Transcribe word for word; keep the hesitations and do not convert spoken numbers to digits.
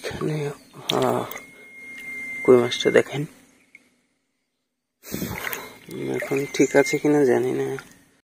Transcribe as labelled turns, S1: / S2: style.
S1: এখানে কই মাছটা দেখেন, এখন ঠিক আছে কিনা জানি না।